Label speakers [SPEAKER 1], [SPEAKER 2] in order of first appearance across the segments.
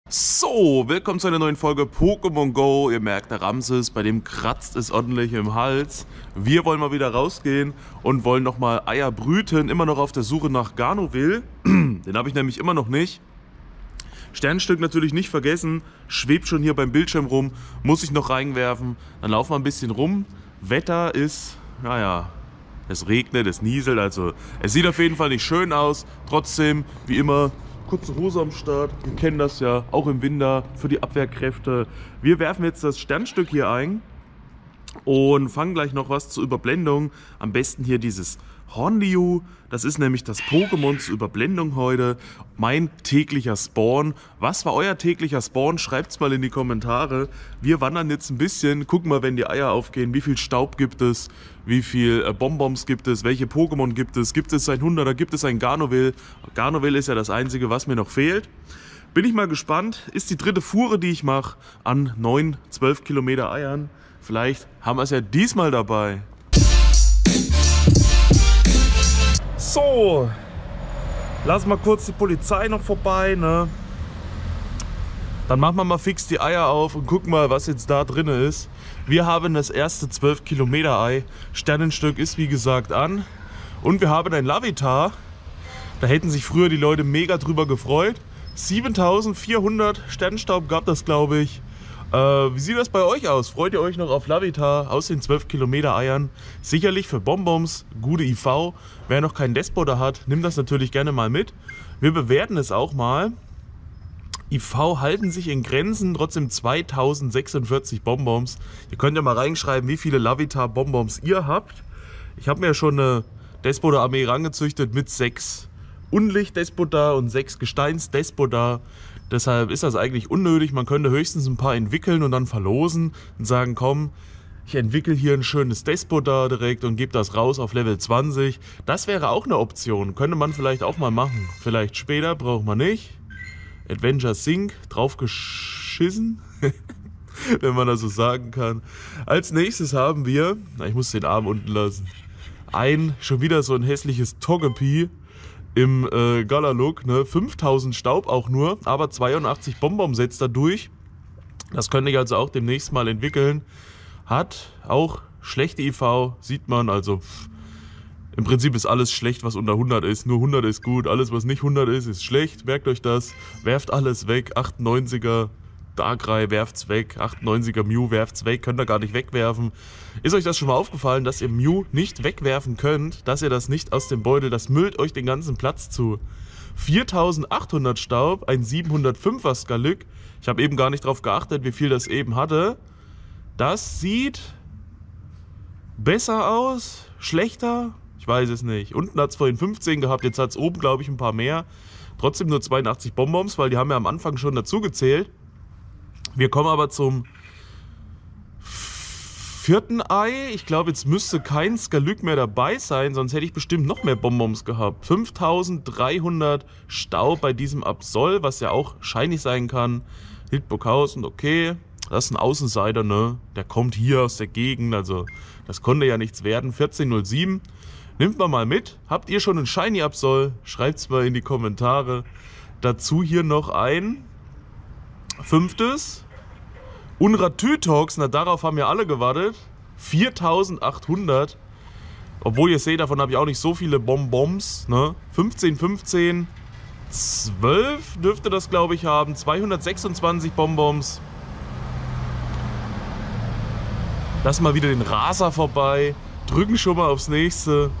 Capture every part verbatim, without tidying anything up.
[SPEAKER 1] So, willkommen zu einer neuen Folge Pokémon Go. Ihr merkt, der Ramses, bei dem kratzt es ordentlich im Hals. Wir wollen mal wieder rausgehen und wollen nochmal Eier brüten. Immer noch auf der Suche nach Garnovil. Den habe ich nämlich immer noch nicht. Sternstück natürlich nicht vergessen. Schwebt schon hier beim Bildschirm rum. Muss ich noch reinwerfen. Dann laufen wir ein bisschen rum. Wetter ist, naja, es regnet, es nieselt. Also es sieht auf jeden Fall nicht schön aus. Trotzdem, wie immer, kurze Hose am Start, wir kennen das ja, auch im Winter für die Abwehrkräfte. Wir werfen jetzt das Sternstück hier ein und fangen gleich noch was zur Überblendung. Am besten hier dieses Hornliu, das ist nämlich das Pokémon zur Überblendung heute. Mein täglicher Spawn. Was war euer täglicher Spawn? Schreibt es mal in die Kommentare. Wir wandern jetzt ein bisschen, gucken mal, wenn die Eier aufgehen, wie viel Staub gibt es, wie viel äh, Bonbons gibt es, welche Pokémon gibt es, gibt es ein hunderter, gibt es ein Garnovil. Garnovil ist ja das einzige, was mir noch fehlt. Bin ich mal gespannt, ist die dritte Fuhre, die ich mache, an neun, zwölf Kilometer Eiern. Vielleicht haben wir es ja diesmal dabei. So, lass mal kurz die Polizei noch vorbei, ne? Dann machen wir mal fix die Eier auf und gucken mal, was jetzt da drin ist. Wir haben das erste zwölf Kilometer Ei. Sternenstück ist wie gesagt an. Und wir haben ein Larvitar. Da hätten sich früher die Leute mega drüber gefreut. siebentausendvierhundert Sternstaub gab das, glaube ich. Äh, wie sieht das bei euch aus? Freut ihr euch noch auf Larvitar aus den zwölf Kilometer Eiern? Sicherlich für Bonbons, gute I V. Wer noch keinen Despoder hat, nimmt das natürlich gerne mal mit. Wir bewerten es auch mal. I V halten sich in Grenzen, trotzdem zweitausendsechsundvierzig Bonbons. Ihr könnt ja mal reinschreiben, wie viele Larvitar Bonbons ihr habt. Ich habe mir schon eine Despoder Armee rangezüchtet mit sechs Unlicht Despoder und sechs Gesteins Despoder. Deshalb ist das eigentlich unnötig. Man könnte höchstens ein paar entwickeln und dann verlosen und sagen, komm, ich entwickle hier ein schönes Despoder direkt und gebe das raus auf Level zwanzig. Das wäre auch eine Option. Könnte man vielleicht auch mal machen. Vielleicht später, braucht man nicht. Adventure Sync, drauf geschissen, wenn man das so sagen kann. Als nächstes haben wir, na, ich muss den Arm unten lassen, ein, schon wieder so ein hässliches Togepi im äh, Gala-Look, ne? fünftausend Staub auch nur, aber zweiundachtzig Bonbons setzt dadurch. Das könnte ich also auch demnächst mal entwickeln. Hat auch schlechte I V, sieht man, also pff, im Prinzip ist alles schlecht, was unter hundert ist. Nur hundert ist gut, alles was nicht hundert ist, ist schlecht. Merkt euch das, werft alles weg, achtundneunziger Darkrai werft's weg, achtundneunziger Mew werft's weg, könnt ihr gar nicht wegwerfen. Ist euch das schon mal aufgefallen, dass ihr Mew nicht wegwerfen könnt, dass ihr das nicht aus dem Beutel, das müllt euch den ganzen Platz zu. viertausendachthundert Staub, ein siebenhundertfünfer Skalyk. Ich habe eben gar nicht drauf geachtet, wie viel das eben hatte. Das sieht besser aus, schlechter, ich weiß es nicht. Unten hat es vorhin fünfzehn gehabt, jetzt hat es oben, glaube ich, ein paar mehr. Trotzdem nur zweiundachtzig Bonbons, weil die haben ja am Anfang schon dazu gezählt. Wir kommen aber zum vierten Ei. Ich glaube, jetzt müsste kein Skalyk mehr dabei sein, sonst hätte ich bestimmt noch mehr Bonbons gehabt. fünftausenddreihundert Staub bei diesem Absol, was ja auch shiny sein kann. Hildburghausen, okay. Das ist ein Außenseiter, ne? Der kommt hier aus der Gegend, also das konnte ja nichts werden. vierzehn null sieben. Nimmt man mal mit. Habt ihr schon einen Shiny Absol? Schreibt es mal in die Kommentare. Dazu hier noch ein fünftes. Unratütox, na darauf haben ja alle gewartet. viertausendachthundert. Obwohl ihr seht, davon habe ich auch nicht so viele Bonbons. Ne? fünfzehn, fünfzehn, zwölf dürfte das, glaube ich, haben. zweihundertsechsundzwanzig Bonbons. Lassen mal wieder den Raser vorbei. Drücken schon mal aufs nächste.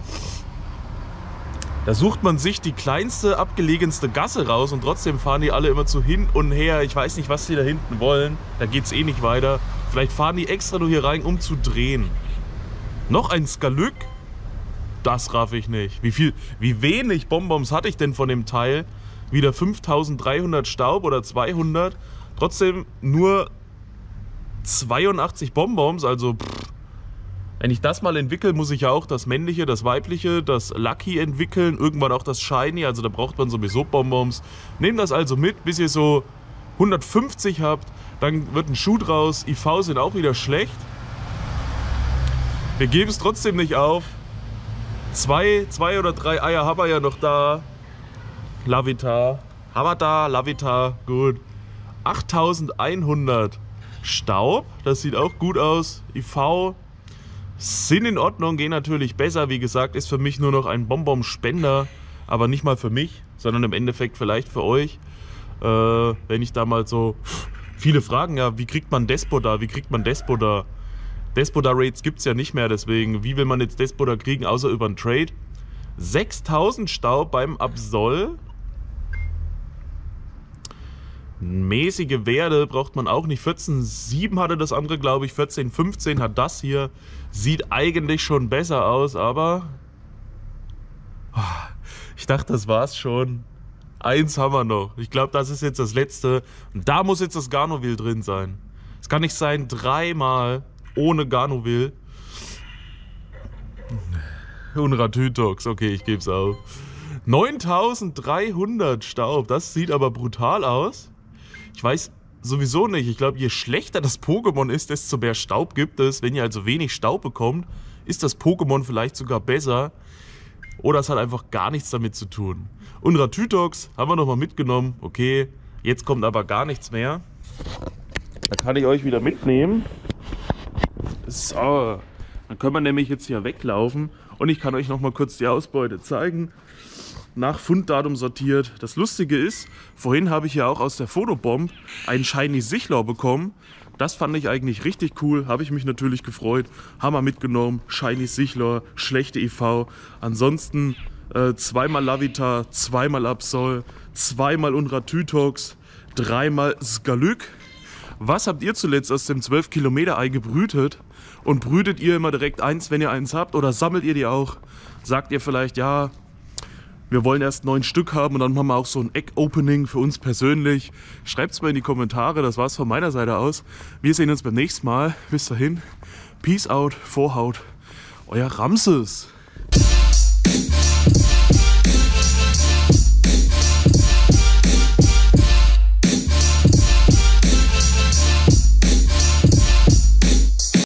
[SPEAKER 1] Da sucht man sich die kleinste, abgelegenste Gasse raus und trotzdem fahren die alle immer zu hin und her. Ich weiß nicht, was die da hinten wollen. Da geht es eh nicht weiter. Vielleicht fahren die extra nur hier rein, um zu drehen. Noch ein Skalyk? Das raff ich nicht. Wie viel, wie wenig Bonbons hatte ich denn von dem Teil? Wieder fünftausenddreihundert Staub oder zweihundert. Trotzdem nur zweiundachtzig Bonbons, also pff. Wenn ich das mal entwickle, muss ich ja auch das männliche, das weibliche, das Lucky entwickeln, irgendwann auch das Shiny, also da braucht man sowieso Bonbons. Nehmt das also mit, bis ihr so hundertfünfzig habt, dann wird ein Schuh draus. I V sind auch wieder schlecht. Wir geben es trotzdem nicht auf. Zwei, zwei oder drei Eier haben wir ja noch da. Larvitar. Haben wir da, Larvitar, gut. achttausendeinhundert Staub, das sieht auch gut aus. I V sind in Ordnung, gehen natürlich besser. Wie gesagt, ist für mich nur noch ein Bonbon-Spender, aber nicht mal für mich, sondern im Endeffekt vielleicht für euch. Äh, wenn ich da mal so viele Fragen, ja, wie kriegt man Despoda, wie kriegt man Despoda? Despoda-Rates gibt es ja nicht mehr, deswegen, wie will man jetzt Despoda kriegen, außer über einen Trade? sechstausend Staub beim Absol. Mäßige Werte braucht man auch nicht. vierzehn Komma sieben hatte das andere, glaube ich. vierzehn Komma fünfzehn hat das hier. Sieht eigentlich schon besser aus, aber ich dachte, das war's schon. Eins haben wir noch. Ich glaube, das ist jetzt das letzte. Und da muss jetzt das Garnovil drin sein. Es kann nicht sein, dreimal ohne Garnovil. Und Ratütox. Okay, ich gebe es auf. neuntausenddreihundert Staub. Das sieht aber brutal aus. Ich weiß sowieso nicht. Ich glaube, je schlechter das Pokémon ist, desto mehr Staub gibt es. Wenn ihr also wenig Staub bekommt, ist das Pokémon vielleicht sogar besser. Oder es hat einfach gar nichts damit zu tun. Und Ratütox haben wir nochmal mitgenommen. Okay, jetzt kommt aber gar nichts mehr. Da kann ich euch wieder mitnehmen. So, dann können wir nämlich jetzt hier weglaufen. Und ich kann euch nochmal kurz die Ausbeute zeigen. Nach Funddatum sortiert. Das Lustige ist, vorhin habe ich ja auch aus der Photobomb einen Shiny Sichlor bekommen. Das fand ich eigentlich richtig cool, habe ich mich natürlich gefreut. Hammer mitgenommen, Shiny Sichlor, schlechte I V. Ansonsten äh, zweimal Lavitar, zweimal Absol, zweimal Unratütox, dreimal Skalyk. Was habt ihr zuletzt aus dem zwölf Kilometer Ei gebrütet? Und brütet ihr immer direkt eins, wenn ihr eins habt? Oder sammelt ihr die auch? Sagt ihr vielleicht, ja, wir wollen erst neun Stück haben und dann machen wir auch so ein Egg-Opening für uns persönlich. Schreibt es mal in die Kommentare, das war's von meiner Seite aus. Wir sehen uns beim nächsten Mal. Bis dahin, Peace out, Vorhaut, euer Ramses.